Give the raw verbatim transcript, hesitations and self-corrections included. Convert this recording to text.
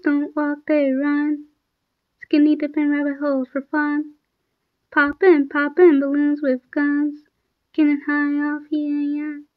don't walk, they run. Skinny dipping rabbit holes for fun. Poppin', poppin' balloons with guns. Getting high off yeah, yeah.